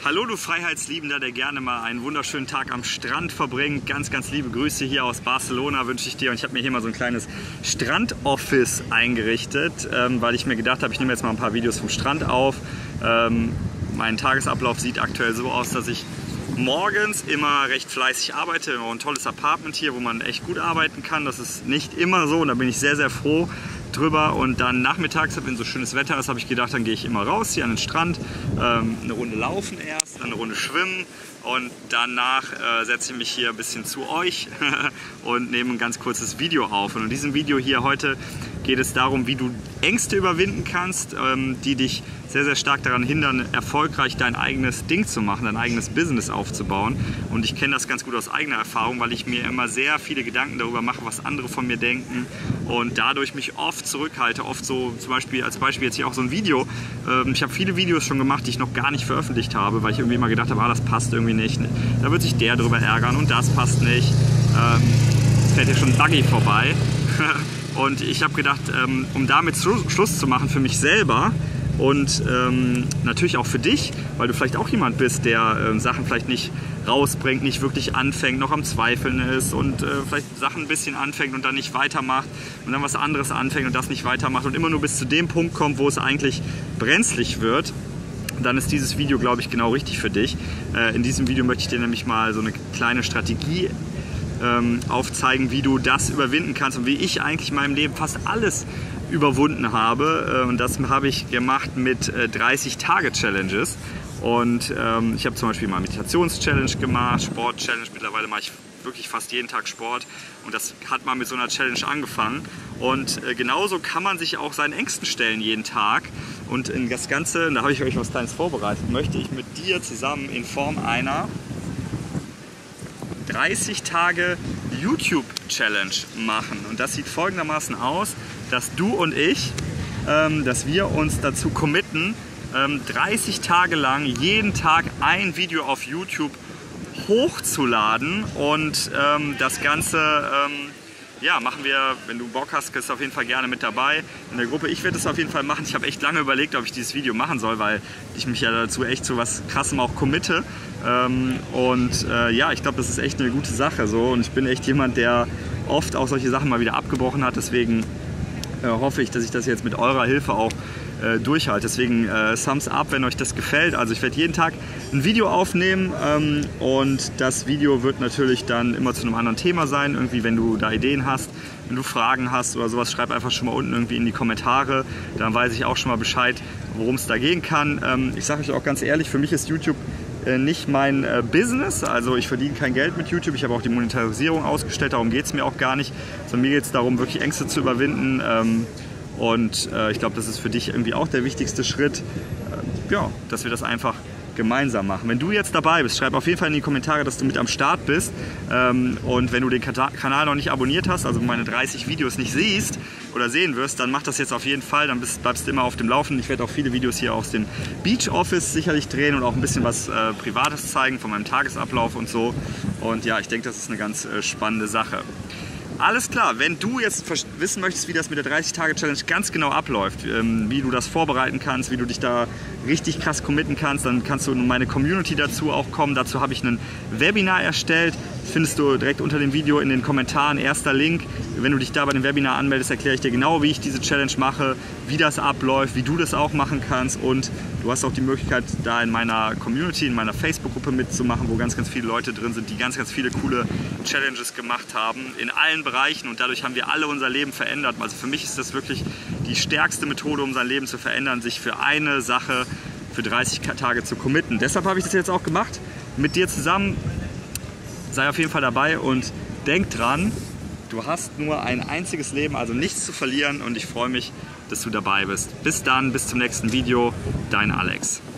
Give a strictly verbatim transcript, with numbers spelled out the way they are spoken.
Hallo du Freiheitsliebender, der gerne mal einen wunderschönen Tag am Strand verbringt. Ganz, ganz liebe Grüße hier aus Barcelona wünsche ich dir. Und ich habe mir hier mal so ein kleines Strandoffice eingerichtet, ähm, weil ich mir gedacht habe, ich nehme jetzt mal ein paar Videos vom Strand auf. Ähm, mein Tagesablauf sieht aktuell so aus, dass ich morgens immer recht fleißig arbeite. Auch ein tolles Apartment hier, wo man echt gut arbeiten kann. Das ist nicht immer so und da bin ich sehr, sehr froh drüber. Und dann nachmittags, wenn so schönes Wetter ist, habe ich gedacht, dann gehe ich immer raus hier an den Strand, ähm, eine Runde laufen erst, dann eine Runde schwimmen und danach äh, setze ich mich hier ein bisschen zu euch und nehme ein ganz kurzes Video auf. Und in diesem Video hier heute geht es darum, wie du Ängste überwinden kannst, ähm, die dich sehr, sehr stark daran hindern, erfolgreich dein eigenes Ding zu machen, dein eigenes Business aufzubauen. Und ich kenne das ganz gut aus eigener Erfahrung, weil ich mir immer sehr viele Gedanken darüber mache, was andere von mir denken und dadurch mich oft zurückhalte. Oft so, zum Beispiel, als Beispiel jetzt hier auch so ein Video. Ähm, ich habe viele Videos schon gemacht, die ich noch gar nicht veröffentlicht habe, weil ich irgendwie immer gedacht habe, ah, das passt irgendwie nicht. Da wird sich der drüber ärgern und das passt nicht. Ähm, jetzt fährt hier schon ein Buggy vorbei. Und ich habe gedacht, ähm, um damit Schluss zu machen für mich selber, und ähm, natürlich auch für dich, weil du vielleicht auch jemand bist, der äh, Sachen vielleicht nicht rausbringt, nicht wirklich anfängt, noch am Zweifeln ist und äh, vielleicht Sachen ein bisschen anfängt und dann nicht weitermacht und dann was anderes anfängt und das nicht weitermacht und immer nur bis zu dem Punkt kommt, wo es eigentlich brenzlig wird. Dann ist dieses Video, glaube ich, genau richtig für dich. Äh, in diesem Video möchte ich dir nämlich mal so eine kleine Strategie ähm, aufzeigen, wie du das überwinden kannst und wie ich eigentlich in meinem Leben fast alles überwunden habe. Und das habe ich gemacht mit dreißig Tage Challenges. Und ähm, ich habe zum Beispiel mal Meditations-Challenge gemacht, Sport-Challenge. Mittlerweile mache ich wirklich fast jeden Tag Sport. Und das hat mal mit so einer Challenge angefangen. Und äh, genauso kann man sich auch seinen Ängsten stellen jeden Tag. Und in das Ganze, da habe ich euch was Kleines vorbereitet, möchte ich mit dir zusammen in Form einer dreißig Tage YouTube-Challenge machen. Und das sieht folgendermaßen aus, dass du und ich, ähm, dass wir uns dazu committen, ähm, dreißig Tage lang jeden Tag ein Video auf YouTube hochzuladen. Und ähm, das Ganze ähm, ja, machen wir, wenn du Bock hast, bist du auf jeden Fall gerne mit dabei in der Gruppe. Ich werde es auf jeden Fall machen. Ich habe echt lange überlegt, ob ich dieses Video machen soll, weil ich mich ja dazu echt zu was Krassem auch committe. Ähm, und äh, ja, ich glaube, das ist echt eine gute Sache so. Und ich bin echt jemand, der oft auch solche Sachen mal wieder abgebrochen hat. Deswegen äh, hoffe ich, dass ich das jetzt mit eurer Hilfe auch äh, durchhalte. Deswegen äh, Thumbs up, wenn euch das gefällt. Also ich werde jeden Tag ein Video aufnehmen ähm, und das Video wird natürlich dann immer zu einem anderen Thema sein. Irgendwie, wenn du da Ideen hast, wenn du Fragen hast oder sowas, schreib einfach schon mal unten irgendwie in die Kommentare. Dann weiß ich auch schon mal Bescheid, worum es da gehen kann. Ähm, ich sage euch auch ganz ehrlich, für mich ist YouTube nicht mein äh, Business, also ich verdiene kein Geld mit YouTube, ich habe auch die Monetarisierung ausgestellt, darum geht es mir auch gar nicht, sondern mir geht es darum, wirklich Ängste zu überwinden ähm, und äh, ich glaube, das ist für dich irgendwie auch der wichtigste Schritt, äh, ja, dass wir das einfach gemeinsam machen. Wenn du jetzt dabei bist, schreib auf jeden Fall in die Kommentare, dass du mit am Start bist ähm, und wenn du den Kanal noch nicht abonniert hast, also meine dreißig Videos nicht siehst oder sehen wirst, dann mach das jetzt auf jeden Fall, dann bist, bleibst du immer auf dem Laufenden. Ich werde auch viele Videos hier aus dem Beach Office sicherlich drehen und auch ein bisschen was äh, Privates zeigen von meinem Tagesablauf und so. Und ja, ich denke, das ist eine ganz äh, spannende Sache. Alles klar, wenn du jetzt wissen möchtest, wie das mit der dreißig Tage Challenge ganz genau abläuft, ähm, wie du das vorbereiten kannst, wie du dich da richtig krass committen kannst, dann kannst du in meine Community dazu auch kommen. Dazu habe ich ein Webinar erstellt. Das findest du direkt unter dem Video in den Kommentaren, erster Link. Wenn du dich da bei dem Webinar anmeldest, erkläre ich dir genau, wie ich diese Challenge mache, wie das abläuft, wie du das auch machen kannst. Und du hast auch die Möglichkeit, da in meiner Community, in meiner Facebook-Gruppe mitzumachen, wo ganz, ganz viele Leute drin sind, die ganz, ganz viele coole Challenges gemacht haben, in allen Bereichen. Und dadurch haben wir alle unser Leben verändert. Also für mich ist das wirklich die stärkste Methode, um sein Leben zu verändern, sich für eine Sache für dreißig Tage zu committen. Deshalb habe ich das jetzt auch gemacht, mit dir zusammen. Sei auf jeden Fall dabei und denk dran, du hast nur ein einziges Leben, also nichts zu verlieren und ich freue mich, dass du dabei bist. Bis dann, bis zum nächsten Video, dein Alex.